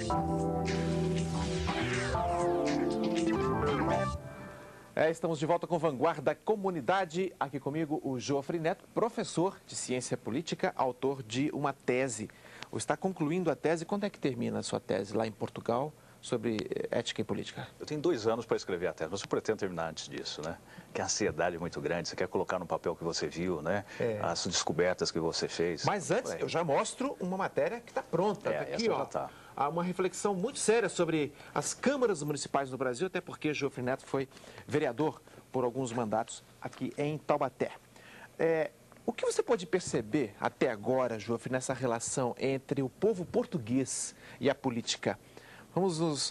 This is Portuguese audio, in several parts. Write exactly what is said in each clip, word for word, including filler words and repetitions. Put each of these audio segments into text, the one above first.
É, estamos de volta com Vanguarda Comunidade. Aqui comigo o Joffre Neto, professor de Ciência Política, autor de uma tese. Ou está concluindo a tese. Quando é que termina a sua tese lá em Portugal sobre ética e política? Eu tenho dois anos para escrever a tese, mas eu pretendo terminar antes disso, né? Que a ansiedade é muito grande, você quer colocar no papel que você viu, né? É. As descobertas que você fez. Mas antes, eu já mostro uma matéria que está pronta. É, aqui, essa ó. já está. Há uma reflexão muito séria sobre as câmaras municipais do Brasil, até porque Joffre Neto foi vereador por alguns mandatos aqui em Taubaté. É, o que você pode perceber até agora, Joffre, nessa relação entre o povo português e a política? Vamos nos...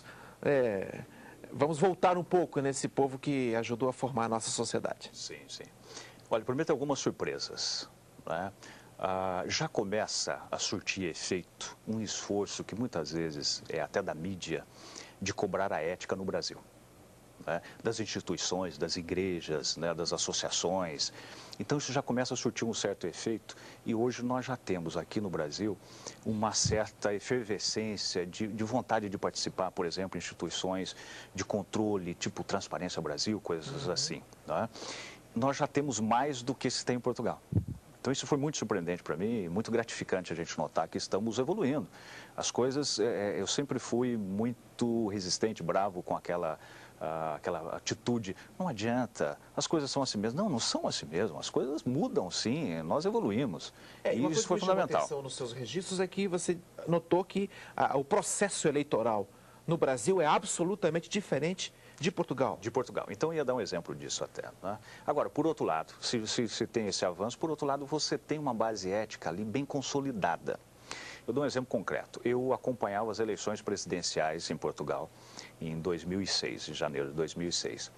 É, vamos voltar um pouco nesse povo que ajudou a formar a nossa sociedade. Sim, sim. Olha, prometo algumas surpresas, né? Ah, já começa a surtir efeito um esforço que muitas vezes é até da mídia de cobrar a ética no Brasil, né? Das instituições, das igrejas, né? Das associações. Então isso já começa a surtir um certo efeito e hoje nós já temos aqui no Brasil uma certa efervescência de, de vontade de participar, por exemplo, em instituições de controle, tipo Transparência Brasil, coisas uhum. assim, né? Nós já temos mais do que se tem em Portugal. Então isso foi muito surpreendente para mim, muito gratificante a gente notar que estamos evoluindo. As coisas, é, eu sempre fui muito resistente, bravo com aquela, uh, aquela atitude, não adianta, as coisas são assim mesmo. Não, não são assim mesmo, as coisas mudam sim, nós evoluímos. É, e uma isso coisa foi que me chamou fundamental. atenção nos seus registros é que você notou que a, o processo eleitoral no Brasil é absolutamente diferente de Portugal. De Portugal. Então, eu ia dar um exemplo disso até, né? Agora, por outro lado, se, se, se tem esse avanço, por outro lado, você tem uma base ética ali bem consolidada. Eu dou um exemplo concreto. Eu acompanhava as eleições presidenciais em Portugal em dois mil e seis, em janeiro de dois mil e seis.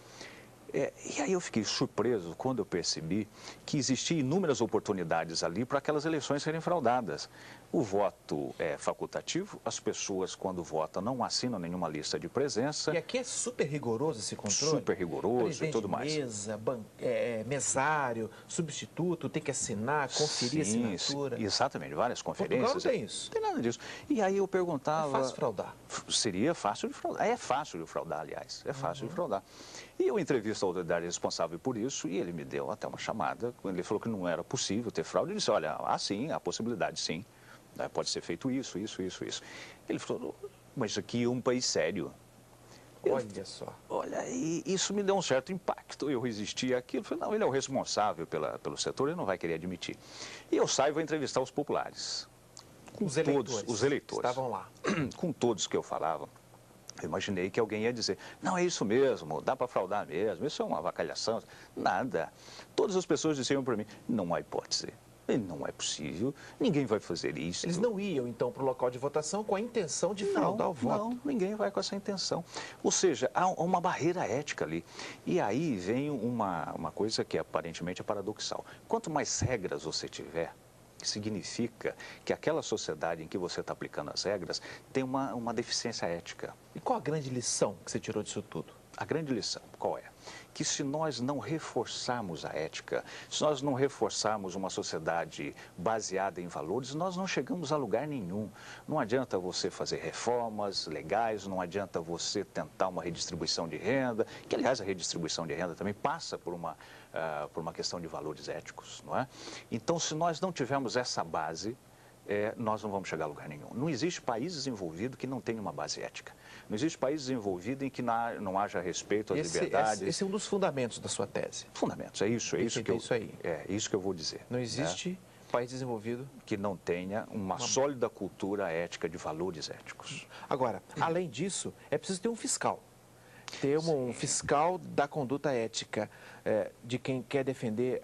É, e aí eu fiquei surpreso quando eu percebi que existiam inúmeras oportunidades ali para aquelas eleições serem fraudadas. O voto é facultativo, as pessoas quando votam não assinam nenhuma lista de presença. E aqui é super rigoroso esse controle? Super rigoroso Presidente e tudo mais. Mesa, ban... é, mesário, substituto, tem que assinar, conferir sim, a assinatura. Sim, exatamente, várias conferências. Portugal não tem isso. Não tem nada disso. E aí eu perguntava... É fácil fraudar. Seria fácil de fraudar. É fácil de fraudar, aliás. É fácil uhum. de fraudar. E eu entrevisto a autoridade responsável por isso e ele me deu até uma chamada. Ele falou que não era possível ter fraude. Ele disse, olha, há sim, há possibilidade sim. Pode ser feito isso, isso, isso, isso. Ele falou, mas isso aqui é um país sério. Olha eu, só. Olha, e isso me deu um certo impacto. Eu resisti àquilo. Falei, não, ele é o responsável pela, pelo setor, ele não vai querer admitir. E eu saio e vou entrevistar os populares. Com os todos eleitores. Os eleitores. Estavam lá. Com todos que eu falava. Eu imaginei que alguém ia dizer, não, é isso mesmo, dá para fraudar mesmo, isso é uma avacalhação. Nada. Todas as pessoas diziam para mim, não há hipótese. Não é possível, ninguém vai fazer isso. Eles não iam, então, para o local de votação com a intenção de fraudar não, o voto? Não, ninguém vai com essa intenção. Ou seja, há uma barreira ética ali. E aí vem uma, uma coisa que aparentemente é paradoxal. Quanto mais regras você tiver, significa que aquela sociedade em que você está aplicando as regras tem uma, uma deficiência ética. E qual a grande lição que você tirou disso tudo? A grande lição, qual é? Que se nós não reforçarmos a ética, se nós não reforçarmos uma sociedade baseada em valores, nós não chegamos a lugar nenhum. Não adianta você fazer reformas legais, não adianta você tentar uma redistribuição de renda, que aliás a redistribuição de renda também passa por uma, uh, por uma questão de valores éticos, não é? Então, se nós não tivermos essa base, É, nós não vamos chegar a lugar nenhum. Não existe país desenvolvido que não tenha uma base ética. Não existe país desenvolvido em que não haja respeito às esse, liberdades. Esse, esse é um dos fundamentos da sua tese. Fundamentos, é isso, é isso que eu, isso aí. É isso que eu vou dizer. Não existe é, país desenvolvido que não tenha uma, uma sólida cultura ética de valores éticos. Agora, além disso, é preciso ter um fiscal. Ter um, um fiscal da conduta ética é, de quem quer defender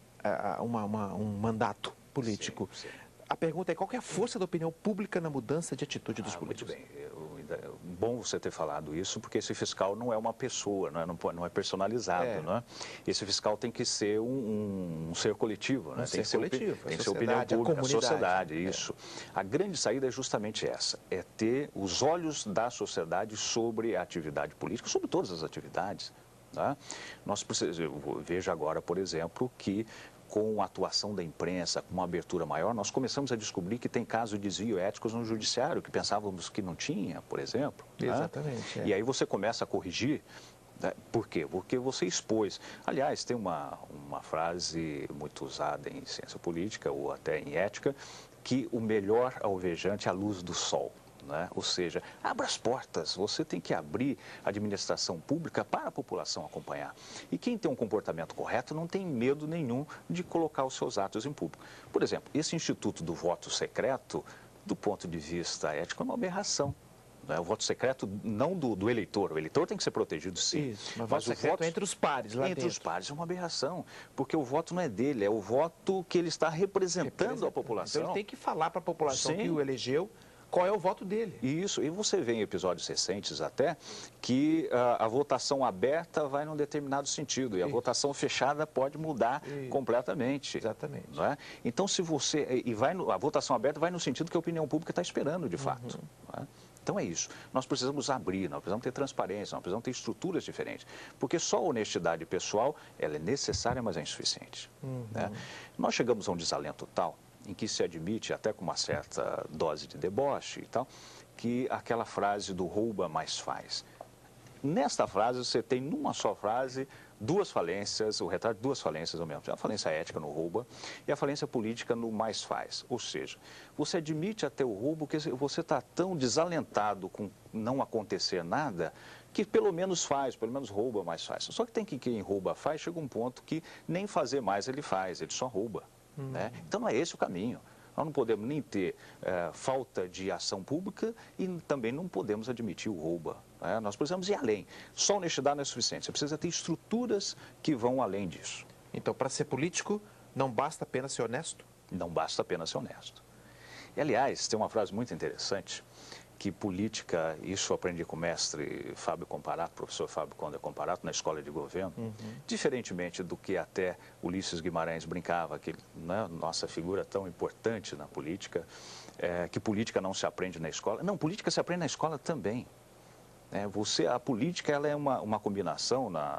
é, uma, uma, um mandato político. Sim, sim. A pergunta é qual que é a força da opinião pública na mudança de atitude dos ah, políticos? Muito bem. Eu, bom você ter falado isso, porque esse fiscal não é uma pessoa, não é, não, não é personalizado. É. Não é? Esse fiscal tem que ser um, um, um ser coletivo. Um né? ser tem que ser, coletivo, tem que ser opinião pública, a, a sociedade, é. isso. A grande saída é justamente essa, é ter os olhos da sociedade sobre a atividade política, sobre todas as atividades. Tá? Nós precisamos, veja agora, por exemplo, que com a atuação da imprensa, com uma abertura maior, nós começamos a descobrir que tem casos de desvio éticos no judiciário, que pensávamos que não tinha, por exemplo. Exatamente. Né? É. E aí você começa a corrigir. Por quê? Porque você expôs. Aliás, tem uma, uma frase muito usada em ciência política ou até em ética, que o melhor alvejante é a luz do sol. Né? Ou seja, abra as portas, você tem que abrir a administração pública para a população acompanhar. E quem tem um comportamento correto não tem medo nenhum de colocar os seus atos em público. Por exemplo, esse instituto do voto secreto, do ponto de vista ético, é uma aberração. O voto secreto não do, do eleitor, o eleitor tem que ser protegido sim. Isso, mas, mas o voto secreto entre os pares lá Entre dentro. os pares é uma aberração, porque o voto não é dele, é o voto que ele está representando, representando. a população. Então ele tem que falar para a população sim. que o elegeu qual é o voto dele. Isso, e você vê em episódios recentes até que uh, a votação aberta vai num determinado sentido e a Isso. votação fechada pode mudar Isso. completamente. Exatamente. Não é? Então se você, e vai no, a votação aberta vai no sentido que a opinião pública está esperando de fato. Uhum. Não é? Então é isso, nós precisamos abrir, nós precisamos ter transparência, nós precisamos ter estruturas diferentes, porque só a honestidade pessoal, ela é necessária, mas é insuficiente. Uhum. Né? Nós chegamos a um desalento tal, em que se admite, até com uma certa dose de deboche e tal, que aquela frase do rouba mais faz. Nesta frase, você tem numa só frase duas falências, o retrato de duas falências ao mesmo tempo. A falência ética no rouba e a falência política no mais faz. Ou seja, você admite até o roubo que você está tão desalentado com não acontecer nada que pelo menos faz, pelo menos rouba mais faz. Só que tem que quem rouba faz, chega um ponto que nem fazer mais ele faz, ele só rouba. Hum. Né? Então não é esse o caminho. Nós não podemos nem ter eh, falta de ação pública e também não podemos admitir o roubo. Né? Nós precisamos ir além. Só honestidade não é suficiente. Você precisa ter estruturas que vão além disso. Então, para ser político, não basta apenas ser honesto? Não basta apenas ser honesto. E, aliás, tem uma frase muito interessante, que política, isso eu aprendi com o mestre Fábio Comparato, professor Fábio Conde Comparato, na escola de governo, uhum. diferentemente do que até Ulisses Guimarães brincava, que né, nossa figura tão importante na política, é, que política não se aprende na escola. Não, política se aprende na escola também. É, você, a política ela é uma, uma combinação, na,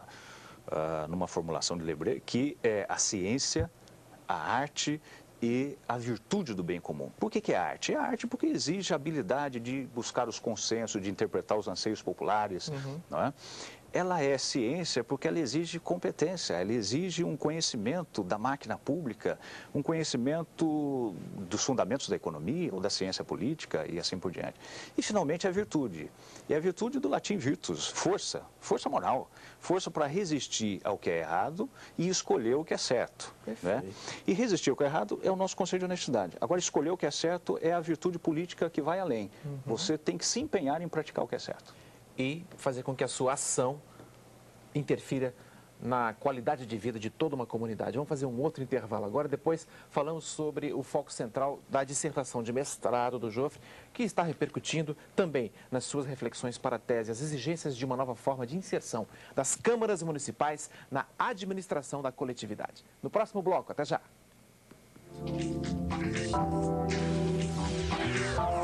uh, numa formulação de Lebré, que é a ciência, a arte e a virtude do bem comum. Por que que é arte? É arte porque exige a habilidade de buscar os consensos, de interpretar os anseios populares, uhum. não é? Ela é ciência porque ela exige competência, ela exige um conhecimento da máquina pública, um conhecimento dos fundamentos da economia ou da ciência política e assim por diante. E, finalmente, a virtude. E a virtude do latim virtus, força, força moral, força para resistir ao que é errado e escolher o que é certo. Né? E resistir ao que é errado é o nosso conceito de honestidade. Agora, escolher o que é certo é a virtude política que vai além. Uhum. Você tem que se empenhar em praticar o que é certo. E fazer com que a sua ação interfira na qualidade de vida de toda uma comunidade. Vamos fazer um outro intervalo agora, depois falamos sobre o foco central da dissertação de mestrado do Jofre, que está repercutindo também nas suas reflexões para a tese, as exigências de uma nova forma de inserção das câmaras municipais na administração da coletividade. No próximo bloco, até já!